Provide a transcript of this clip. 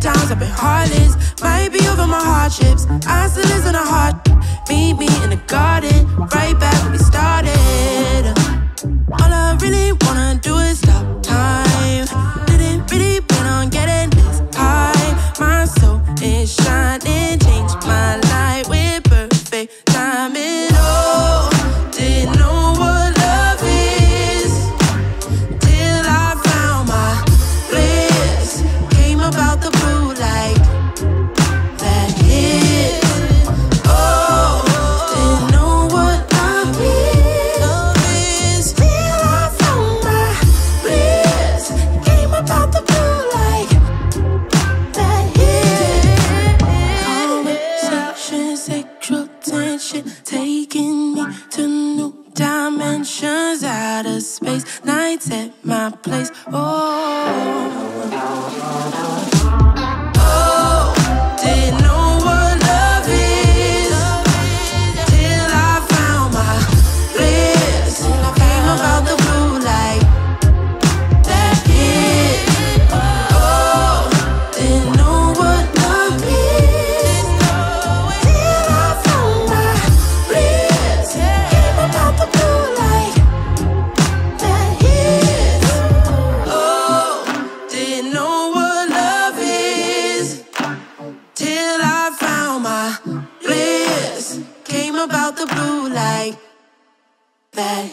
times I've been heartless. Might be over my hardships. I still listen to heart. Meet me in the garden, right back where we started. All I really wanna do is stop time. Didn't really plan on getting this high. My soul is shining, changed my life with perfect timing. Oh, didn't know what love is till I found my bliss. Came about the blue like that hit. Oh, didn't know what love is till I found my bliss. Came about the blue like that hit. Conversation, sexual tension, taking me to new dimensions, out of space. Nights at my place. Oh, didn't know what love is till I found my bliss. Came about the blue like that hit. Oh, didn't know what love is till I found my bliss. Came about the blue like that hit. Oh, didn't know what love is till I found my bliss. Came about the blue like that